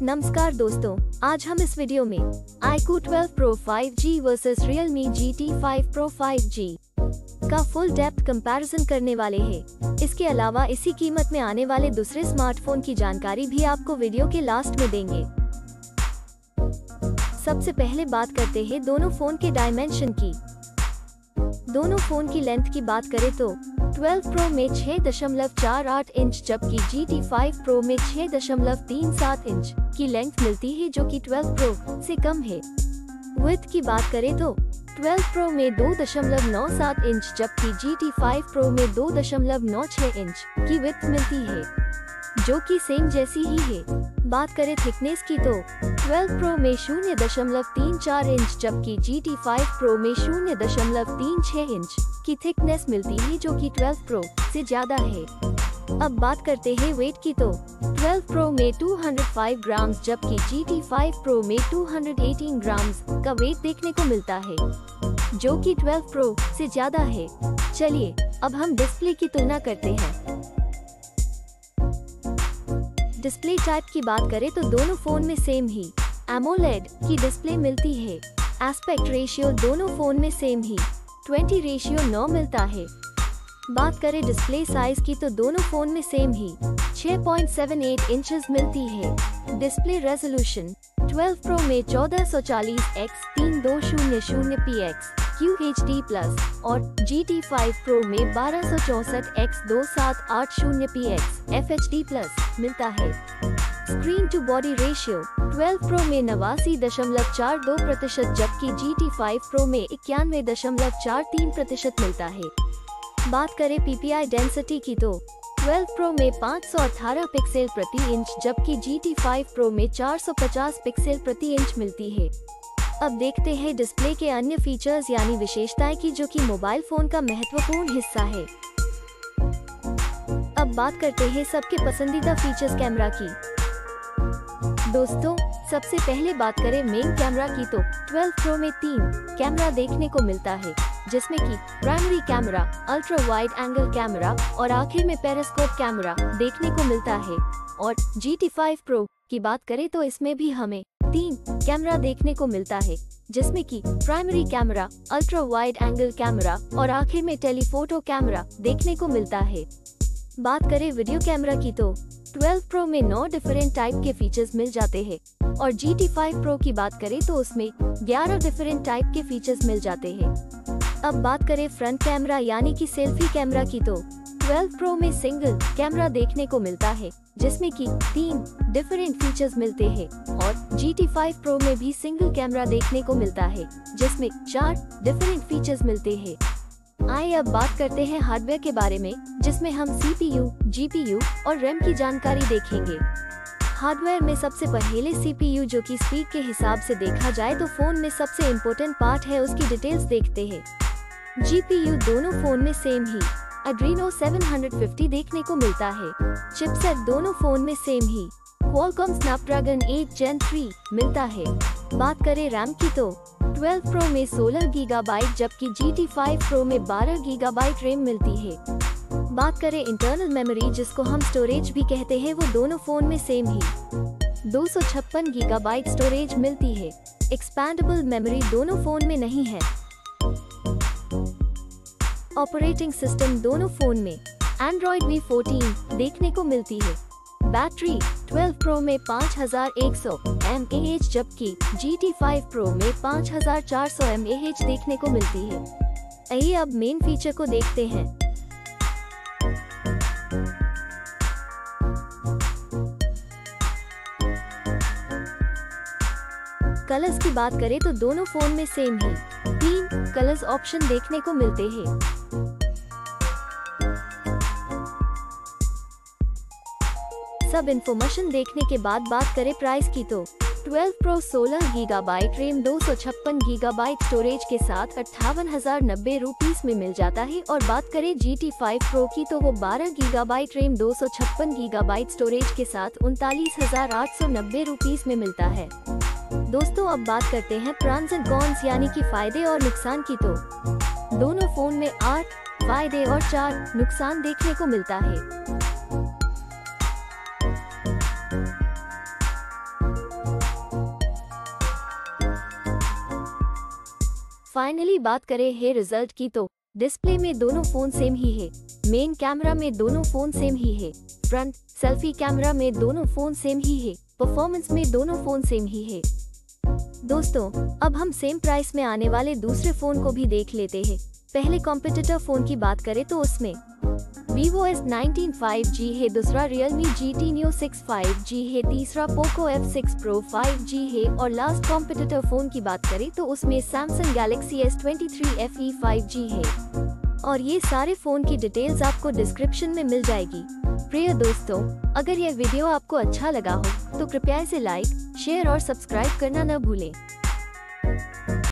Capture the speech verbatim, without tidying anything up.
नमस्कार दोस्तों, आज हम इस वीडियो में iQOO twelve Pro five G versus Realme G T five Pro five G का फुल डेप्थ कंपैरिजन करने वाले हैं। इसके अलावा इसी कीमत में आने वाले दूसरे स्मार्टफोन की जानकारी भी आपको वीडियो के लास्ट में देंगे। सबसे पहले बात करते हैं दोनों फोन के डायमेंशन की। दोनों फोन की लेंथ की बात करें तो ट्वेल्व Pro में छह दशमलव चार आठ इंच जबकि जी टी फाइव Pro में छह दशमलव तीन सात इंच की लेंथ मिलती है, जो कि ट्वेल्व Pro से कम है। विड्थ की बात करें तो ट्वेल्व Pro में दो दशमलव नौ सात इंच जबकि जी टी फाइव Pro में दो दशमलव नौ छह इंच की विड्थ मिलती है, जो कि सेम जैसी ही है। बात करें थिकनेस की तो ट्वेल्व Pro में शून्य दशमलव तीन चार इंच जबकि जी टी फाइव Pro में शून्य दशमलव तीन छह इंच की थिकनेस मिलती है, जो कि ट्वेल्व Pro से ज्यादा है। अब बात करते हैं वेट की तो ट्वेल्व Pro में दो सौ पाँच ग्राम जबकि जी टी फाइव Pro में दो सौ अठारह ग्राम का वेट देखने को मिलता है, जो कि ट्वेल्व Pro से ज्यादा है। चलिए अब हम डिस्प्ले की तुलना करते हैं। डिस्प्ले टाइप की बात करें तो दोनों फोन में सेम ही एमोलेड की डिस्प्ले मिलती है। एस्पेक्ट रेशियो दोनों फोन में सेम ही बीस रेशियो नौ मिलता है। बात करें डिस्प्ले साइज की तो दोनों फोन में सेम ही छह पॉइंट सात आठ इंचेस मिलती है। डिस्प्ले रेजोल्यूशन ट्वेल्व Pro में चौदह सौ चालीस एक्स तीन दो शून्य शून्य P X Q H D plus और जी टी फाइव Pro में बारह सौ चौसठ एक्स दो सात आठ शून्य P X F H D plus मिलता है। Screen to body ratio twelve Pro में नवासी दशमलव चार दो प्रतिशत जबकि जी टी फाइव Pro में इक्यानवे दशमलव चार तीन प्रतिशत मिलता है। बात करें पी पी आई डेंसिटी की तो ट्वेल्व Pro में पाँच सौ अठारह पिक्सल प्रति इंच जबकि जी टी फाइव Pro में चार सौ पचास पिक्सल प्रति इंच मिलती है। अब देखते हैं डिस्प्ले के अन्य फीचर्स यानी विशेषताएं की, जो कि मोबाइल फोन का महत्वपूर्ण हिस्सा है। अब बात करते हैं सबके पसंदीदा फीचर्स कैमरा की। दोस्तों सबसे पहले बात करें मेन कैमरा की तो ट्वेल्व Pro में तीन कैमरा देखने को मिलता है, जिसमें कि primary camera, ultra wide angle camera और आखिर में पेरिस्कोप कैमरा देखने को मिलता है। और जी टी फाइव Pro की बात करें तो इसमें भी हमें तीन कैमरा देखने को मिलता है, जिसमें कि primary camera, ultra wide angle camera और आखिर में टेलीफोटो कैमरा देखने को मिलता है। बात करें वीडियो कैमरा की तो ट्वेल्व Pro में नौ डिफरेंट टाइप के फीचर्स मिल जाते हैं और जी टी फाइव Pro की बात करें तो उसमें ग्यारह डिफरेंट टाइप के फीचर्स मिल जाते हैं। अब बात करें फ्रंट कैमरा यानी कि सेल्फी कैमरा की तो ट्वेल्व Pro में सिंगल कैमरा देखने को मिलता है, जिसमें कि तीन डिफरेंट फीचर्स मिलते हैं और जी टी फाइव Pro में भी सिंगल कैमरा देखने को मिलता है, जिसमें चार डिफरेंट फीचर्स मिलते हैं। आइए अब बात करते हैं हार्डवेयर के बारे में, जिसमें हम C P U, G P U और रैम की जानकारी देखेंगे। हार्डवेयर में सबसे पहले सी पी यू, जो कि स्पीड के हिसाब से देखा जाए तो फोन में सबसे इम्पोर्टेंट पार्ट है, उसकी डिटेल्स देखते हैं। जी पी यू दोनों फोन में सेम ही Adreno सेवन फिफ्टी देखने को मिलता है। चिपसेट दोनों फोन में सेम ही Qualcomm Snapdragon eight gen three मिलता है। बात करें रैम की तो ट्वेल्व Pro में सोलह गीगाबाइट जबकि जी टी फाइव Pro में बारह गीगाबाइट रैम मिलती है। बात करें इंटरनल मेमोरी, जिसको हम स्टोरेज भी कहते हैं, वो दोनों फोन में सेम ही दो सौ छप्पन गीगाबाइट स्टोरेज मिलती है। एक्सपैंडेबल मेमोरी दोनों फोन में नहीं है। ऑपरेटिंग सिस्टम दोनों फोन में एंड्रॉइड वी फोर्टीन देखने को मिलती है। बैटरी ट्वेल्व Pro में पाँच हज़ार एक सौ एम ए एच जबकि जी टी फाइव Pro में पाँच हज़ार चार सौ एम ए एच देखने को मिलती है। आइए अब मेन फीचर को देखते हैं। कलर्स की बात करें तो दोनों फोन में सेम ही तीन कलर्स ऑप्शन देखने को मिलते हैं। सब इन्फॉर्मेशन देखने के बाद बात करें प्राइस की तो ट्वेल्व Pro सोलह गीगाबाइट रैम दो सौ छप्पन गीगाबाइट स्टोरेज के साथ अट्ठावन हजार नब्बे रुपीस में मिल जाता है। और बात करें जी टी फाइव Pro की तो वो बारह गीगाबाइट रैम दो सौ छप्पन गीगाबाइट स्टोरेज के साथ उनतालीस हजार आठ सौ नब्बे रुपीस में मिलता है। दोस्तों अब बात करते हैं प्रॉन्स एंड कॉन्स यानी कि फायदे और नुकसान की तो दोनों फोन में आठ फायदे और चार नुकसान देखने को मिलता है। फाइनली बात करें है रिजल्ट की तो डिस्प्ले में दोनों फोन सेम ही है, मेन कैमरा में दोनों फोन सेम ही है, फ्रंट सेल्फी कैमरा में दोनों फोन सेम ही है, परफॉर्मेंस में दोनों फोन सेम ही है। दोस्तों अब हम सेम प्राइस में आने वाले दूसरे फोन को भी देख लेते हैं। पहले कॉम्पिटिटर फोन की बात करें तो उसमें Vivo S nineteen five G है, दूसरा Realme G T Neo six five G है, तीसरा Poco F six Pro five G है और लास्ट कॉम्पिटिटर फोन की बात करें तो उसमें Samsung Galaxy S twenty three F E five G है। और ये सारे फोन की डिटेल्स आपको डिस्क्रिप्शन में मिल जाएगी। प्रिय दोस्तों, अगर यह वीडियो आपको अच्छा लगा हो तो कृपया इसे लाइक, शेयर और सब्सक्राइब करना न भूलें।